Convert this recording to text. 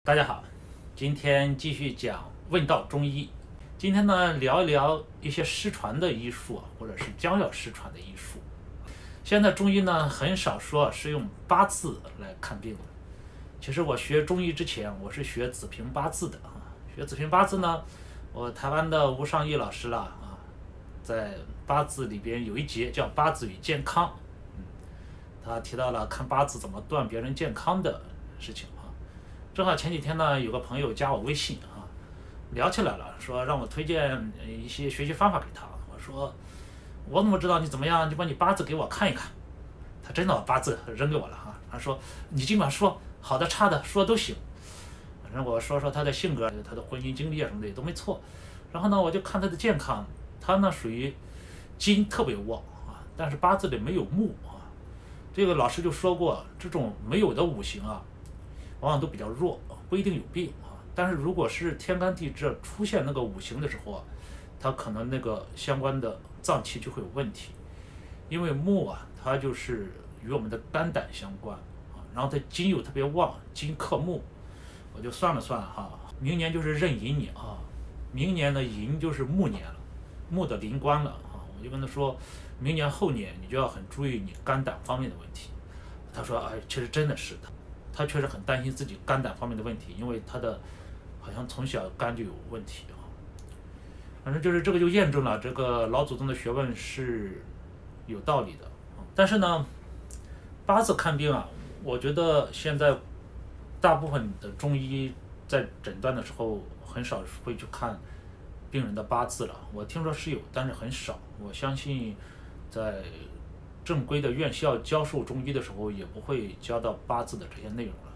大家好，今天继续讲问道中医。今天呢，聊一聊一些失传的医术或者是将要失传的医术。现在中医呢，很少说是用八字来看病的。其实我学中医之前，我是学子平八字的啊。学子平八字呢，我台湾的吴尚义老师啦啊，在八字里边有一节叫八字与健康，他提到了看八字怎么断别人健康的事情啊。正好前几天呢，有个朋友加我微信啊，聊起来了，说让我推荐一些学习方法给他。我说我怎么知道你怎么样？你把你八字给我看一看。他真的把八字扔给我了哈，他说你尽管说，好的差的说都行。反正我说说他的性格、他的婚姻经历啊什么的也都没错。然后呢，我就看他的健康，他呢属于金特别旺啊，但是八字里没有木啊。这个老师就说过，这种没有的五行啊，往往都比较弱，不一定有病啊。但是如果是天干地支出现那个五行的时候啊，它可能那个相关的脏器就会有问题。因为木啊，它就是与我们的肝胆相关啊，然后它金又特别旺，金克木，我就算了算哈，明年就是壬寅年啊，明年的寅就是木年了，木的临官了啊，我就跟他说，明年后年你就要很注意你肝胆方面的问题。他说，哎，其实真的是的，他确实很担心自己肝胆方面的问题，因为他的好像从小肝就有问题啊。反正就是这个就验证了这个老祖宗的学问是有道理的。但是呢，八字看病啊，我觉得现在大部分的中医在诊断的时候很少会去看病人的八字了。我听说是有，但是很少。我相信在正规的院校教授中医的时候，也不会教到八字的这些内容了。